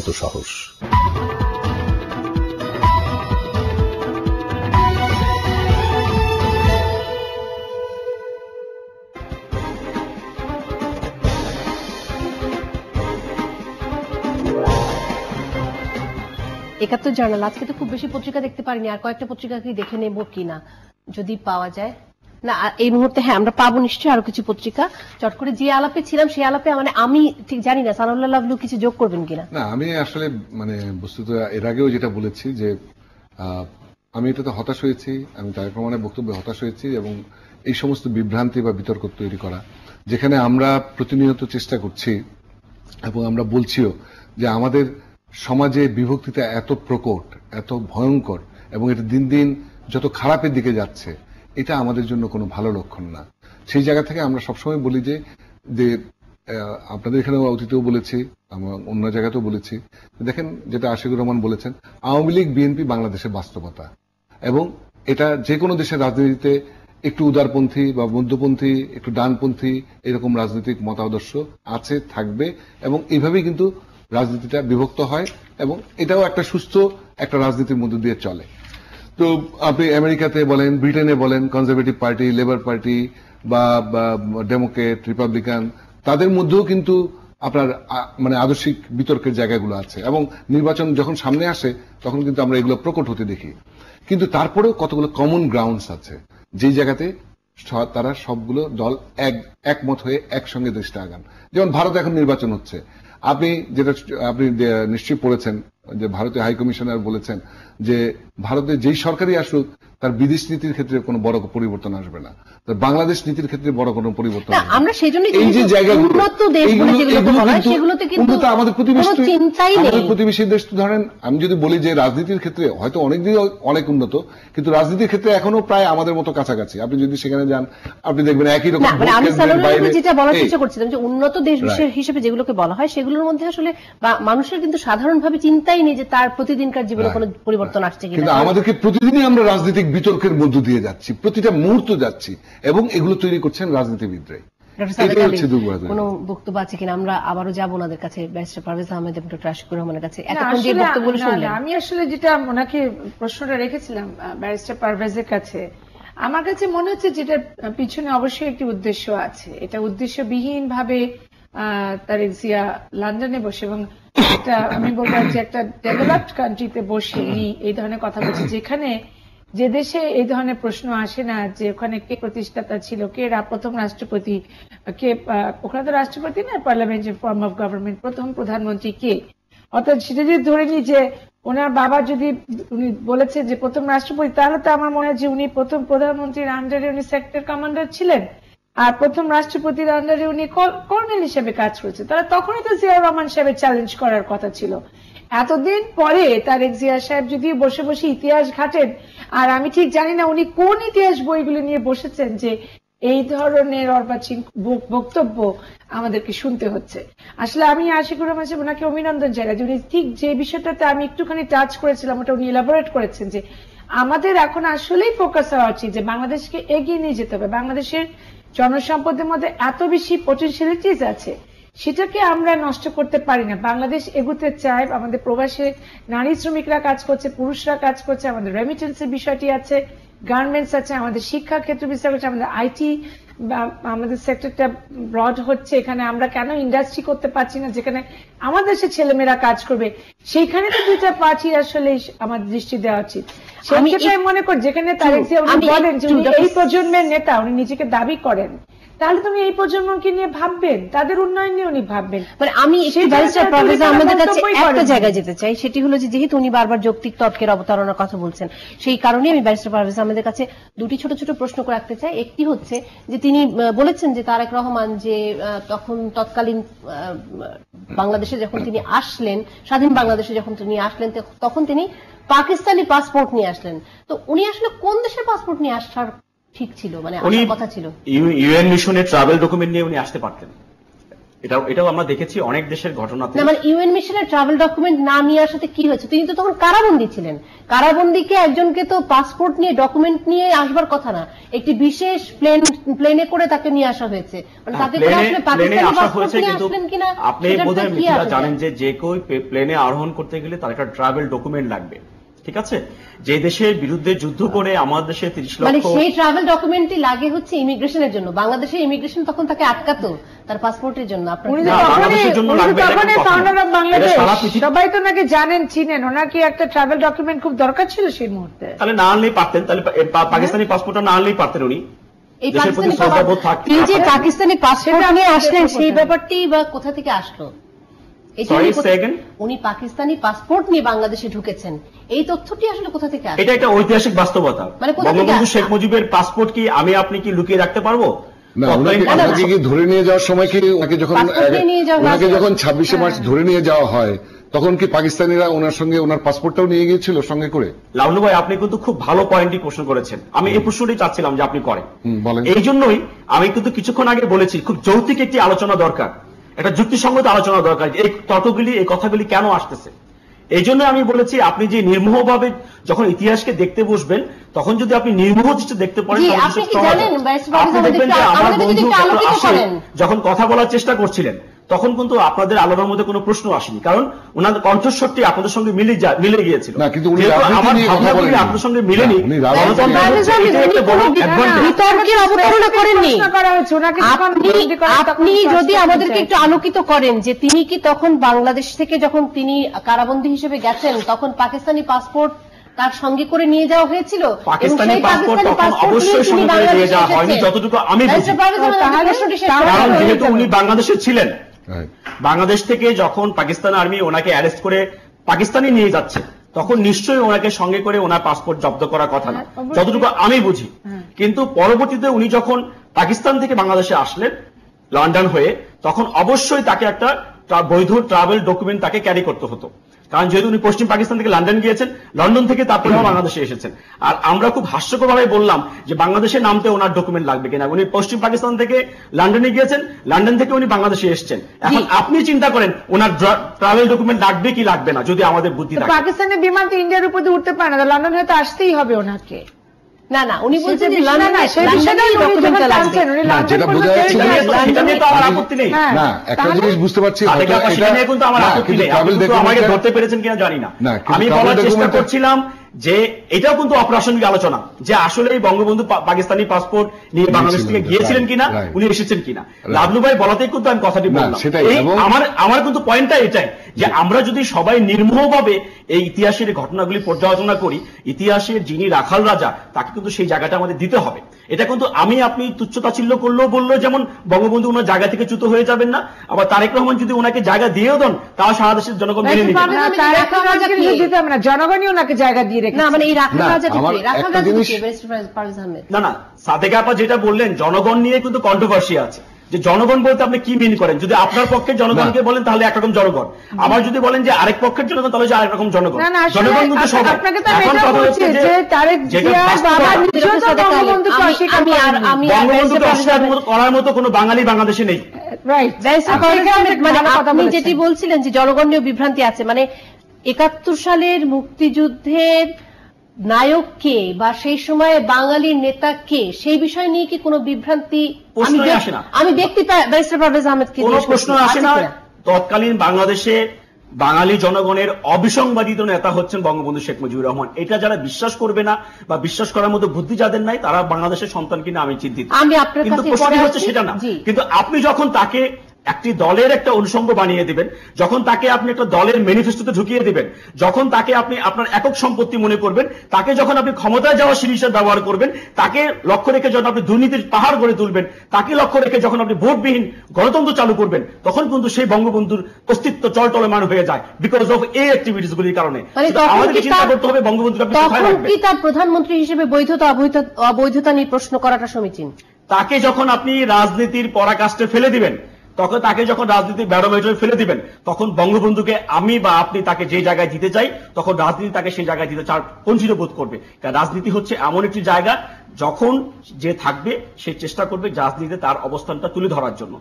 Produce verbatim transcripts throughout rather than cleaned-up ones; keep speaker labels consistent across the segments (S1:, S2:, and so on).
S1: দুরন্ত সাহস।
S2: একাত্তর জার্নাল আজকে তো খুব বেশি পত্রিকা দেখতে পারিনি, আর কয়েকটা পত্রিকা কি দেখে নেব কিনা যদি পাওয়া যায়। না এই মুহূর্তে হ্যাঁ আমরা পাবো নিশ্চয়ই আরো কিছু পত্রিকা। চট করে যে আলাপে ছিলাম সেই আলাপে মানে আমি ঠিক জানি না সানাউল্লাহ লাভলু কিছু যোগ করবেন কিনা।
S3: না আমি আসলে মানে বস্তুত এর আগেও যেটা বলেছি যে আমি এটাতে হতাশ হয়েছি, আমি তারেক রহমানের বক্তব্যে হতাশ হয়েছি, এবং এই সমস্ত বিভ্রান্তি বা বিতর্ক তৈরি করা যেখানে আমরা প্রতিনিয়ত চেষ্টা করছি এবং আমরা বলছিও যে আমাদের সমাজে বিভক্তিটা এত প্রকট, এত ভয়ঙ্কর, এবং এটা দিন দিন যত খারাপের দিকে যাচ্ছে, এটা আমাদের জন্য কোনো ভালো লক্ষণ না। সেই জায়গা থেকে আমরা সবসময় বলি যে যে আপনাদের এখানে অতীতেও বলেছি, আমরা অন্য জায়গাতেও বলেছি, দেখেন যেটা আশিকুর রহমান বলেছেন, আওয়ামী লীগ বিএনপি বাংলাদেশের বাস্তবতা, এবং এটা যে কোনো দেশের রাজনীতিতে একটু উদারপন্থী বা মধ্যপন্থী, একটু ডানপন্থী এরকম রাজনৈতিক মতাদর্শ আছে, থাকবে, এবং এইভাবেই কিন্তু রাজনীতিটা বিভক্ত হয়, এবং এটাও একটা সুস্থ একটা রাজনীতির মধ্য দিয়ে চলে। তো আপনি আমেরিকাতে বলেন, ব্রিটেনে বলেন, কনজারভেটিভ পার্টি, লেবার পার্টি বা ডেমোক্রেট, রিপাবলিকান, তাদের মধ্যেও কিন্তু আপনার মানে আদর্শিক বিতর্কের জায়গাগুলো আছে, এবং নির্বাচন যখন সামনে আসে তখন কিন্তু আমরা এগুলো প্রকট হতে দেখি। কিন্তু তারপরেও কতগুলো কমন গ্রাউন্ডস আছে যেই জায়গাতে তারা সবগুলো দল এক একমত হয়ে একসঙ্গে দেশটা আগান। যেমন ভারতে এখন নির্বাচন হচ্ছে, আপনি যেটা আপনি নিশ্চয়ই পড়েছেন যে ভারতীয় হাই কমিশনার বলেছেন যে ভারতে যেই সরকারই আসুক তার বিদেশ নীতির ক্ষেত্রে কোনো বড় পরিবর্তন আসবে না, তার বাংলাদেশ নীতির ক্ষেত্রে বড় কোনো পরিবর্তন আসবে না।
S2: আমরা সেজন্য
S3: এই যে জায়গাগুলো আমাদের প্রতিবেশী দেশ, ধরেন আমি যদি বলি যে রাজনীতির ক্ষেত্রে হয়তো অনেকদিন অনেক উন্নত, কিন্তু রাজনীতির ক্ষেত্রে এখনো প্রায় আমাদের মতো কাছাকাছি। আপনি যদি সেখানে যান আপনি দেখবেন একই রকম।
S2: আমি যেটা বলার চেষ্টা করছিলাম যে উন্নত দেশ হিসেবে যেগুলোকে বলা হয় সেগুলোর মধ্যে আসলে মানুষের কিন্তু সাধারণভাবে চিন্তাই নেই যে তার প্রতিদিনকার জীবনে কোনো পরিবর্তন আসছে কিনা।
S3: কিন্তু আমাদেরকে প্রতিদিনই আমরা রাজনৈতিক বিতর্কের মধ্য দিয়ে যাচ্ছি, প্রতিটা মুহূর্ত যাচ্ছি, এবং এগুলো তৈরি করছেন রাজনীতিবিদরা।
S2: কোনো বক্তব্য আছে কিনা? আমরা আবারও যাবো ওনাদের কাছে, ব্যারিস্টার পারভেজ আহমেদ এবং ডক্টর আশিকুর রহমানের কাছে। এতক্ষণ যে বক্তব্যগুলো শুনলেন,
S4: আমি আসলে যেটা ওনাকে প্রশ্নটা রেখেছিলাম ব্যারিস্টার পারভেজের কাছে, আমার কাছে মনে হচ্ছে যেটার পিছনে অবশ্যই একটি উদ্দেশ্য আছে। এটা উদ্দেশ্যবিহীন ভাবে তারেক জিয়া লন্ডনে বসে, এবং এটা আমি বলবো যে একটা ডেভেলপড কান্ট্রিতে বসে এই ধরনের কথা বলছে, যেখানে যে দেশে এই ধরনের প্রশ্ন আসে না যে ওখানে কে প্রতিষ্ঠাতা ছিল, কে প্রথম রাষ্ট্রপতি, কে ওখানে তো রাষ্ট্রপতি না, পার্লামেন্টের ফর্ম অফ গভর্নমেন্ট, প্রথম প্রধানমন্ত্রী কে। অর্থাৎ সেটা যদি ধরে নি যে ওনার বাবা যদি উনি বলেছে যে প্রথম রাষ্ট্রপতি, তাহলে তো আমার মনে হয় যে উনি প্রথম প্রধানমন্ত্রীর আন্ডারে উনি সেক্টর কমান্ডার ছিলেন, আর প্রথম রাষ্ট্রপতির আন্ডারে উনি কর্নেল হিসেবে কাজ করেছেন। তাহলে তখনই তো জিয়াউর রহমান সাহেবের চ্যালেঞ্জ করার কথা ছিল। এতদিন পরে তারেক জিয়া সাহেব যদি বসে বসে ইতিহাস ঘাটেন, আর আমি ঠিক জানি না উনি কোন ইতিহাস বইগুলো নিয়ে বসেছেন যে এই ধরনের অর্বাচীন বক্তব্য আমাদেরকে শুনতে হচ্ছে। আসলে আমি আশিকুর রহমান সাহেব ওনাকে অভিনন্দন জানাই যে উনি ঠিক যে বিষয়টাতে আমি একটুখানি টাচ করেছিলাম ওটা উনি এলাবোরেট করেছেন যে আমাদের এখন আসলেই ফোকাস হওয়া উচিত যে বাংলাদেশকে এগিয়ে নিয়ে যেতে হবে। বাংলাদেশের জনসম্পদের মধ্যে এত বেশি পটেনশিয়ালিটিস আছে, সেটাকে আমরা নষ্ট করতে পারি না। বাংলাদেশ এগুতে চায়, আমাদের প্রবাসে নারী শ্রমিকরা কাজ করছে, পুরুষরা কাজ করছে, আমাদের রেমিটেন্সের বিষয়টি আছে, গার্মেন্টস আছে, আমাদের শিক্ষা ক্ষেত্র বিস্তার করছে, আমাদের আইটি আমাদের সেক্টরটা ব্রড হচ্ছে। এখানে আমরা কেন ইন্ডাস্ট্রি করতে পারছি না যেখানে আমাদের দেশের ছেলেমেয়েরা কাজ করবে? সেইখানে তো দুইটা পার্টি আসলে আমাদের দৃষ্টি দেওয়া উচিত। সেক্ষেত্রে মনে করি যেখানে তারেক জিয়া উনি বলেন যে উনি এই প্রজন্মের নেতা, উনি নিজেকে দাবি করেন, তাহলে তুমি এই প্রজন্মকে নিয়ে ভাববেন, তাদের উন্নয়ন নিয়ে উনি ভাববেন।
S2: মানে আমি ব্যারিস্টার পারভেজ আহমেদের কাছে একটা জায়গায় যেতে চাই, সেটি হলো যে যেহেতু উনি বারবার যৌক্তিক তর্কের অবতারণার কথা বলছেন, সেই কারণে আমি ব্যারিস্টার পারভেজ আহমেদের কাছে দুটি ছোট ছোট প্রশ্ন রাখতে চাই। একটি হচ্ছে যে তিনি বলেছেন যে তারেক রহমান যে তখন তৎকালীন বাংলাদেশে যখন তিনি আসলেন, স্বাধীন বাংলাদেশে যখন তিনি আসলেন তখন তিনি পাকিস্তানি পাসপোর্ট নিয়ে আসলেন। তো উনি আসলে কোন দেশের পাসপোর্ট নিয়ে আসার ঠিক ছিল, মানে আসার কথা ছিল?
S5: ইউএন মিশনের ট্রাভেল ডকুমেন্ট নিয়ে উনি আসতে পারতেন।
S1: এটা এটাও আমরা দেখেছি অনেক দেশের ঘটনাতে।
S2: মানে ইউএন মিশনের ট্রাভেল ডকুমেন্ট না নিয়ে আসাতে কি হয়েছে? তিনি তো তখন কারাবন্দী ছিলেন। কারাবন্দীকে একজনকে তো পাসপোর্ট নিয়ে ডকুমেন্ট নিয়ে আসবার কথা না, একটি বিশেষ প্লেন প্লেনে করে তাকে নিয়ে আসা হয়েছে। মানে তাকে করে আসলে পাকিস্তানি পাসপোর্ট নিয়ে আসলেন কিনা
S1: আপনি বোধহয় মিথিলা জানেন যে যে কেউ প্লেনে আরোহণ করতে গেলে তার একটা ট্রাভেল ডকুমেন্ট লাগবে, ঠিক আছে? যে দেশের বিরুদ্ধে যুদ্ধ করে আমাদের দেশে তিরিশ লক্ষ,
S2: মানে সেই ট্রাভেল ডকুমেন্টই লাগে হচ্ছে ইমিগ্রেশনের জন্য। বাংলাদেশের ইমিগ্রেশন তখন তাকে আটকাতো তার পাসপোর্টের জন্য।
S4: সবাই তো নাকি জানেন, চিনেন, ওনার কি একটা ট্রাভেল ডকুমেন্ট খুব দরকার ছিল সেই মুহূর্তে?
S1: তাহলে না আনলেই পারতেন, তাহলে পাকিস্তানি পাসপোর্টটা না আনলেই পারতেন উনি।
S2: এই যে পাকিস্তানি পাসপোর্ট নিয়ে আসলেন সেই ব্যাপারটি বা কোথা থেকে আসলো? উনি পাকিস্তানি পাসপোর্ট নিয়ে বাংলাদেশে ঢুকেছেন, এই তথ্যটি আসলে কোথা থেকে আসে?
S1: এটা একটা ঐতিহাসিক বাস্তবতা। বঙ্গবন্ধু শেখ মুজিবের পাসপোর্ট কি আমি আপনি কি লুকিয়ে রাখতে পারবো?
S3: না, ওনাকে কি ধরে নিয়ে যাওয়ার সময় কি ওনাকে যখন ওনাকে যখন ছাব্বিশে মার্চ ধরে নিয়ে যাওয়া হয় তখন কি পাকিস্তানিরা ওনার সঙ্গে ওনার পাসপোর্টটাও নিয়ে গিয়েছিল সঙ্গে করে?
S1: লাবলু ভাই, আপনি কিন্তু খুব ভালো পয়েন্টই প্রশ্ন করেছেন। আমি এই প্রশ্নটি চাচ্ছিলাম যে আপনি করেন। এই জন্যই আমি কিন্তু কিছুক্ষণ আগে বলেছি খুব যৌক্তিক একটি আলোচনা দরকার, একটা যুক্তিসঙ্গত আলোচনা দরকার। এই তর্কগুলি এই কথাগুলি কেন আসতেছে, এই জন্য আমি বলেছি আপনি যে নির্মোহভাবে যখন ইতিহাসকে দেখতে বসবেন তখন যদি আপনি নির্মোহ দৃষ্টি দেখতে পারেন, আপনি দেখবেন যে আমার বন্ধু যখন কথা বলার চেষ্টা করছিলেন তখন কিন্তু আপনাদের আলোচনার মধ্যে কোনো প্রশ্ন আসেনি, কারণ ওনার কণ্ঠস্বরটি আপনাদের সঙ্গে মিলে মিলে গিয়েছিল। আমার ভাবনাগুলি আপনার সঙ্গে মিলেনি।
S2: আপনি যদি আমাদেরকে একটু আলোকিত করেন যে তিনি কি তখন বাংলাদেশ থেকে যখন তিনি কারাবন্দী হিসেবে গেছেন তখন পাকিস্তানি পাসপোর্ট তার সঙ্গে করে নিয়ে যাওয়া হয়েছিল?
S1: পাকিস্তানি পাসপোর্ট তখন অবশ্যই সঙ্গে করে নিয়ে যাওয়া হয়নি যতটুকু আমি বুঝি, কারণ যেহেতু উনি বাংলাদেশে ছিলেন। বাংলাদেশ থেকে যখন পাকিস্তান আর্মি ওনাকে অ্যারেস্ট করে পাকিস্তানে নিয়ে যাচ্ছে তখন নিশ্চয়ই ওনাকে সঙ্গে করে ওনার পাসপোর্ট জব্দ করার কথা না যতটুকু আমি বুঝি। কিন্তু পরবর্তীতে উনি যখন পাকিস্তান থেকে বাংলাদেশে আসলেন লন্ডন হয়ে, তখন অবশ্যই তাকে একটা বৈধ ট্রাভেল ডকুমেন্ট তাকে ক্যারি করতে হতো, কারণ যেহেতু উনি পশ্চিম পাকিস্তান থেকে লন্ডন গিয়েছেন, লন্ডন থেকে তারপরে বাংলাদেশে এসেছেন। আর আমরা খুব হাস্যকর ভাবে বললাম যে বাংলাদেশে নামতে ওনার ডকুমেন্ট লাগবে কিনা। উনি পশ্চিম পাকিস্তান থেকে লন্ডনে গিয়েছেন, লন্ডন থেকে উনি বাংলাদেশে এসেছেন। এখন আপনি চিন্তা করেন ওনার ট্রাভেল ডকুমেন্ট লাগবে কি লাগবে না, যদি আমাদের বুদ্ধি থাকে।
S4: পাকিস্তানের বিমান তো ইন্ডিয়ার উপর দিয়ে উঠতে পারে না, লন্ডন হয়তো আসতেই হবে ওনাকে। না না, উনি বলছেন যে লন্ডনে ডকুমেন্টটা লাগবে।
S3: যেটা বোঝা যাচ্ছে
S1: সেটা নিয়ে তো আমার আপত্তি নেই।
S3: না, একটা জিনিস বুঝতে পারছি,
S1: সেটা নিয়ে কিন্তু আমার আপত্তি নেই। আপনি তো আমাকে ধরতে পেরেছেন কিনা জানি না। আমি বলার চেষ্টা করছিলাম যে এটাও কিন্তু অপ্রাসঙ্গিক আলোচনা, যে আসলে বঙ্গবন্ধু পাকিস্তানি পাসপোর্ট নিয়ে বাংলাদেশ থেকে গিয়েছিলেন কিনা, উনি এসেছেন কিনা। লাবলু ভাই বলাতেই কিন্তু আমি কথাটি বললাম। আমার আমার কিন্তু পয়েন্টটা এটাই যে আমরা যদি সবাই নির্মোহভাবে এই ইতিহাসের ঘটনাগুলি পর্যালোচনা করি, ইতিহাসের যিনি রাখাল রাজা তাকে কিন্তু সেই জায়গাটা আমাদের দিতে হবে। এটা কিন্তু আমি আপনি তুচ্ছতাচ্ছিল্য করলেও বললো যেমন বঙ্গবন্ধু ওনার জায়গা থেকে চ্যুত হয়ে যাবেন না, আবার তারেক রহমান যদি ওনাকে জায়গা দিয়েও দেন তাও সারা দেশের জনগণ মেনে নেবে
S4: না, জনগণই ওনাকে জায়গা দিয়ে রেখেছে।
S2: না মানে এই রাখাল রাজা
S1: না না, সাদেক আপা যেটা বললেন জনগণ নিয়ে কিন্তু কন্ট্রোভার্সি আছে, যে জনগণ বলতে আপনি কি মিন করেন। যদি আপনার পক্ষের জনগণকে বলেন তাহলে একরকম জনগণ, আবার যদি বলেন যে আরেক পক্ষের জনগণ তাহলে আরেক রকম জনগণ। জনগণ কিন্তু সবাই। এখন কথা হচ্ছে যে বঙ্গবন্ধুকে অস্বীকার করার মতো কোনো বাঙালি বাংলাদেশে নেই।
S2: আপনি যেটি বলছিলেন যে জনগণ নিয়ে বিভ্রান্তি আছে, মানে একাত্তর সালের মুক্তিযুদ্ধের নায়ক কে বা সেই সময় বাঙালির নেতা কে, সেই বিষয় নিয়ে কি কোনো বিভ্রান্তি আমি দেখতে পাই? ব্যারিস্টার পারভেজ আহমেদকে
S1: কোনো প্রশ্ন আসে না। তৎকালীন বাংলাদেশে বাঙালি জনগণের অবিসংবাদিত নেতা হচ্ছেন বঙ্গবন্ধু শেখ মুজিবুর রহমান। এটা যারা বিশ্বাস করবে না বা বিশ্বাস করার মতো বুদ্ধি যাদের নাই তারা বাংলাদেশের সন্তান কিনা আমি চিন্তিত। কিন্তু প্রশ্ন হচ্ছে সেটা না। কিন্তু আপনি যখন তাকে একটি দলের একটা অনুষঙ্গ বানিয়ে দিবেন, যখন তাকে আপনি একটা দলের ম্যানিফেস্টোতে ঢুকিয়ে দিবেন, যখন তাকে আপনি আপনার একক সম্পত্তি মনে করবেন, তাকে যখন আপনি ক্ষমতায় যাওয়ার সিঁড়ি হিসেবে ব্যবহার করবেন, তাকে লক্ষ্য রেখে যখন আপনি দুর্নীতির পাহাড় গড়ে তুলবেন, তাকে লক্ষ্য রেখে যখন আপনি ভোটবিহীন গণতন্ত্র চালু করবেন, তখন কিন্তু সেই বঙ্গবন্ধুর অস্তিত্ব চলটলমান হয়ে যায় বিকজ অফ এই অ্যাক্টিভিটিস গুলির কারণে। আমাদেরকে চিন্তা করতে হবে বঙ্গবন্ধুকে আপনি কোথায় রাখবেন।
S2: কি তার প্রধানমন্ত্রী হিসেবে বৈধতা অবৈধতা নিয়ে প্রশ্ন করাটা সমীচীন?
S1: তাকে যখন আপনি রাজনীতির পরাকাষ্ঠে ফেলে দিবেন, তখন তাকে যখন রাজনীতির ব্যারোমিটারে ফেলে দিবেন, তখন বঙ্গবন্ধুকে আমি বা আপনি তাকে যে জায়গায় দিতে চাই তখন রাজনীতি তাকে সেই জায়গায় দিতে চার বঞ্চিত বোধ করবে। কারণ রাজনীতি হচ্ছে এমন একটি জায়গা যখন যে থাকবে সে চেষ্টা করবে রাজনীতিতে তার অবস্থানটা তুলে ধরার জন্য।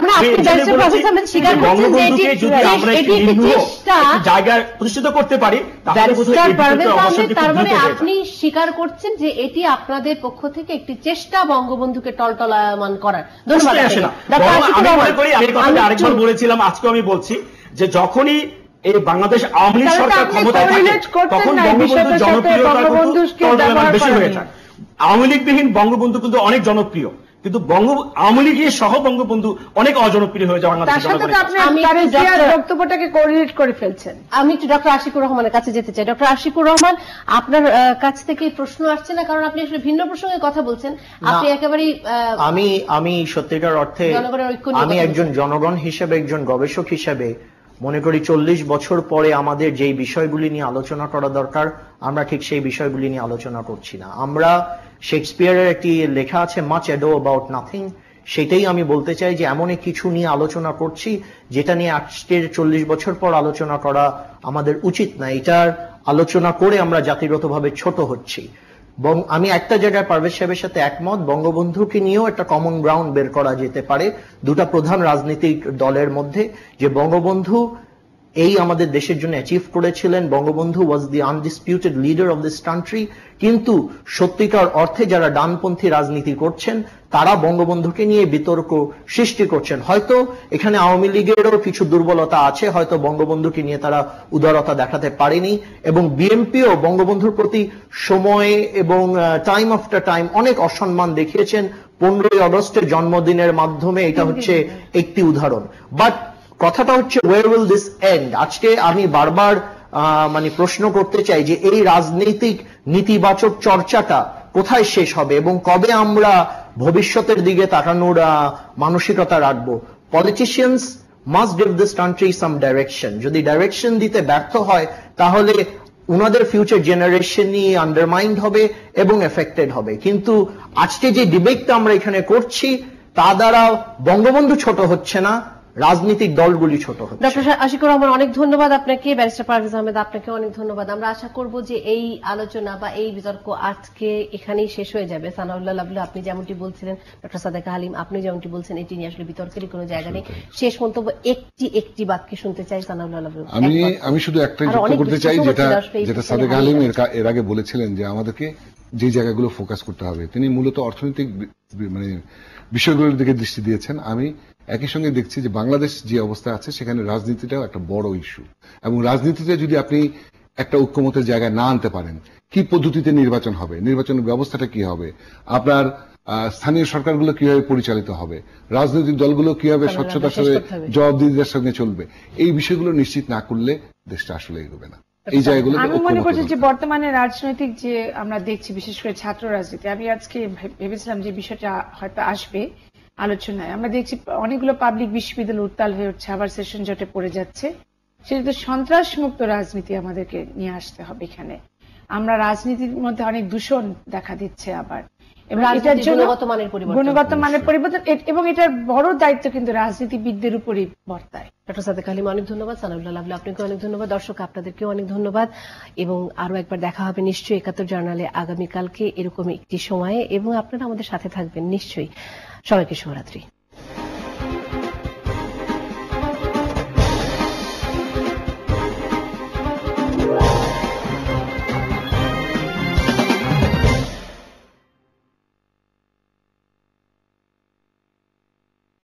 S1: বঙ্গবন্ধুকে যদি আমরা একটি জায়গায় প্রতিষ্ঠিত করতে পারি তাহলে
S2: তার মানে আপনি স্বীকার করছেন যে এটি আপনাদের পক্ষ থেকে একটি চেষ্টা বঙ্গবন্ধুকে টলটলায়মান করার। ধন্যবাদ।
S1: আমি মনে করি আমি কথাটা আরেকবার বলেছিলাম, আজকেও আমি বলছি যে যখনই এই বাংলাদেশ আওয়ামী লীগ সরকার ক্ষমতায় থাকে তখন বঙ্গবন্ধুর জনপ্রিয়তা বেশি হয়ে যায়। আওয়ামী লীগবিহীন বঙ্গবন্ধু কিন্তু অনেক জনপ্রিয়, কিন্তু বঙ্গ আওয়ামী লীগের সহ বঙ্গবন্ধু অনেক অজনপ্রিয় হয়ে যায় বাংলাদেশের জনগণের।
S4: বক্তব্যটাকে কোঅর্ডিনেট করে ফেলছেন।
S2: আমি একটু ডক্টর আশিকুর রহমানের কাছে যেতে চাই। ডক্টর আশিকুর রহমান, আপনার কাছ থেকে প্রশ্ন আসছে না, কারণ আপনি আসলে ভিন্ন প্রসঙ্গে কথা বলছেন। আপনি একেবারেই
S5: আমি আমি সত্যিকার অর্থে আমি একজন জনগণ হিসেবে, একজন গবেষক হিসেবে মনে করি চল্লিশ বছর পরে আমাদের যেই বিষয়গুলি নিয়ে আলোচনা করা দরকার আমরা ঠিক সেই বিষয়গুলি নিয়ে আলোচনা করছি না। আমরা শেক্সপিয়ারের একটি লেখা আছে মাচ অ্যাডো অ্যাবাউট নাথিং, সেটাই আমি বলতে চাই যে এমন কিছু নিয়ে আলোচনা করছি যেটা নিয়ে আজকের চল্লিশ বছর পর আলোচনা করা আমাদের উচিত না। এটার আলোচনা করে আমরা জাতিগতভাবে ছোট হচ্ছি। আমি একটা জায়গায় পারভেজ সাহেবের সাথে একমত, বঙ্গবন্ধুকে নিয়েও একটা কমন গ্রাউন্ড বের করা যেতে পারে দুটা প্রধান রাজনৈতিক দলের মধ্যে, যে বঙ্গবন্ধু এই আমাদের দেশের জন্য অ্যাচিভ করেছিলেন। Bangabandhu was the undisputed leader of this country, কিন্তু সত্যিকার অর্থে যারা ডানপন্থী রাজনীতি করছেন তারা বঙ্গবন্ধুকে নিয়ে বিতর্ক সৃষ্টি করছেন। হয়তো এখানে আওয়ামী লীগেরও কিছু দুর্বলতা আছে, হয়তো বঙ্গবন্ধুকে নিয়ে তারা উদারতা দেখাতে পারেনি, এবং বিএনপিও বঙ্গবন্ধুর প্রতি সময়ে এবং টাইম আফটার টাইম অনেক অসম্মান দেখিয়েছেন। পনেরোই আগস্টের জন্মদিনের মাধ্যমে এটা হচ্ছে একটি উদাহরণ। বাট কথাটা হচ্ছে ওয়ার উইল দিস এন্ড? আজকে আমি বারবার মানে প্রশ্ন করতে চাই যে এই রাজনৈতিক নেতিবাচক চর্চাটা কোথায় শেষ হবে এবং কবে আমরা ভবিষ্যতের দিকে তাকানোর মানসিকতা রাখবো? Politicians must give this country some direction. যদি ডাইরেকশন দিতে ব্যর্থ হয় তাহলে উনাদের ফিউচার জেনারেশনই আন্ডারমাইন্ড হবে এবং এফেক্টেড হবে। কিন্তু আজকে যে ডিবেটটা আমরা এখানে করছি তা দ্বারা বঙ্গবন্ধু ছোট হচ্ছে না, রাজনৈতিক দলগুলি ছোট হচ্ছে।
S2: ডক্টর আশিকুর রহমান, অনেক ধন্যবাদ আপনাকে। ব্যারিস্টার পারভেজ আহমেদ, আপনাকে অনেক ধন্যবাদ। আমরা আশা করব যে এই আলোচনা বা এই বিতর্ক আজকে এখানেই শেষ হয়ে যাবে। সানাউল্লাহ লাবলু আপনি যেমনটি বলছিলেন, ডক্টর সাদেকা হালিম আপনি যেমনটি বলছেন, এটি নিয়ে আসলে বিতর্কেরই কোনো জায়গা নেই। শেষ মন্তব্য একটি একটি বাক্যে শুনতে চাই সানাউল্লাহ লাবলু।
S3: আমি আমি শুধু একটাই যুক্ত করতে চাই, যেটা যেটা সাদেকা হালিম এর আগে বলেছিলেন যে আমাদেরকে যে জায়গাগুলো ফোকাস করতে হবে। তিনি মূলত অর্থনৈতিক মানে বিষয়গুলোর দিকে দৃষ্টি দিয়েছেন। আমি একই সঙ্গে দেখছি যে বাংলাদেশ যে অবস্থায় আছে সেখানে রাজনীতিটাও একটা বড় ইস্যু, এবং রাজনীতিতে যদি আপনি একটা ঐক্যমতের জায়গায় না আনতে পারেন, কি পদ্ধতিতে নির্বাচন হবে, নির্বাচনের ব্যবস্থাটা কি হবে, আপনার স্থানীয় সরকারগুলো কিভাবে পরিচালিত হবে, রাজনৈতিক দলগুলো কিভাবে স্বচ্ছতার সাথে জবাবদিহিতার সঙ্গে চলবে, এই বিষয়গুলো নিশ্চিত না করলে দেশটা আসলে এগোবে না। এই জায়গাগুলো
S4: আমি মনে করছি যে বর্তমানে রাজনৈতিক যে আমরা দেখছি, বিশেষ করে ছাত্র রাজনীতি, আমি আজকে ভেবেছিলাম যে বিষয়টা হয়তো আসবে আলোচনায়। আমরা দেখছি অনেকগুলো পাবলিক বিশ্ববিদ্যালয় উত্তাল হয়ে উঠছে, আবার সেশন জটে পড়ে যাচ্ছে। সেটা তো সন্ত্রাস মুক্ত রাজনীতি আমাদেরকে নিয়ে আসতে হবে। এখানে আমরা রাজনীতির মধ্যে অনেক দূষণ দেখা দিচ্ছে আবার, এবং এটার জন্য গুণগত মানের পরিবর্তন, এবং এটার বড় দায়িত্ব কিন্তু রাজনীতিবিদদের উপরই বর্তায়।
S2: ডক্টর সাদেকা হালিম অনেক ধন্যবাদ, সানাউল্লাহ লাবলু আপনাকে অনেক ধন্যবাদ, দর্শক আপনাদেরকেও অনেক ধন্যবাদ, এবং আরো একবার দেখা হবে নিশ্চয়ই একাত্তর জার্নালে আগামীকালকে এরকম একটি সময়ে, এবং আপনারা আমাদের সাথে থাকবেন নিশ্চয়ই। সবাইকে শুভরাত্রি।